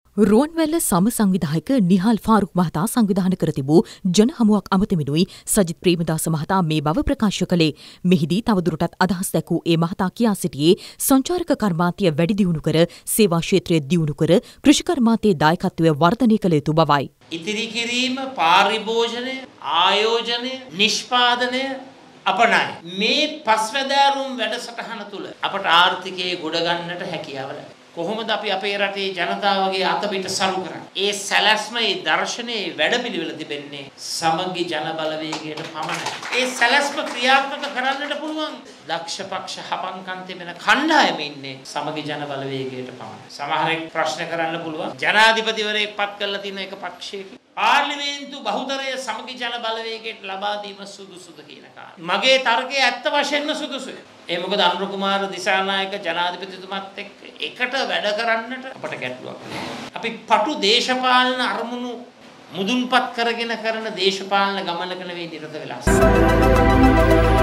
රුවන්වැල්ල සම සංවිධායක නිහාල් ෆාරුක් මහතා සංවිධාන කර තිබූ ජන හමුවක් අමතමිනුයි සජිත් ප්‍රේමදාස මහතා මේ බව ප්‍රකාශ කළේ. මෙහිදී තවදුරටත් අදහස් දැක්වූ ඒ මහතා කියා සිටියේ සංචාරක කර්මාන්තය වැඩි දියුණු කර සේවා ක්ෂේත්‍රය දියුණු කර කෘෂි කර්මාන්තයේ දායකත්වය වර්ධනය කළ යුතු බවයි. ඉතිරි කිරීම, පාරිභෝජනය, ආයෝජනය, නිෂ්පාදනය අපනයි. මේ පස්වැදෑරුම් වැඩසටහන තුළ අපට ආර්ථිකයේ ගොඩ ගන්නට හැකියාව ලැබෙනවා. කොහොමද අපි අපේ රටේ ජනතාවගේ අතපිට සරු කරන්නේ? ඒ සැලැස්ම, ඒ දර්ශනයේ වැඩපිළිවෙල තිබෙන්නේ සමගි ජන බලවේගයට පමණයි. ඒ සැලැස්ම ක්‍රියාත්මක කරන්නට පුළුවන් දක්ෂ පක්ෂ හපංකම් තිබෙන කණ්ඩායම ඉන්නේ සමගි ජන බලවේගයට පමණයි. සමහරෙක් ප්‍රශ්න කරන්න පුළුවන් ජනාධිපතිවරයෙක් පත් කරලා තියෙන එක පක්ෂයකින් පාර්ලිමේන්තු බහුතරය සමගි ජන බලවේගයට ලබා දීම සුදුසුද කියන කාරණා. මගේ තර්කය ඇත්ත වශයෙන්ම සුදුසුයි. ඒ මොකද අනුර කුමාර දිසානායක ජනාධිපතිතුමත් එක්ක එකට වැඩ කරන්නට අපට ගැටලුවක් නැහැ. අපි පටු දේශපාලන අරමුණු මුදුන්පත් කරගෙන කරන දේශපාලන ගමනක නෙවෙයි නිරත වෙලා.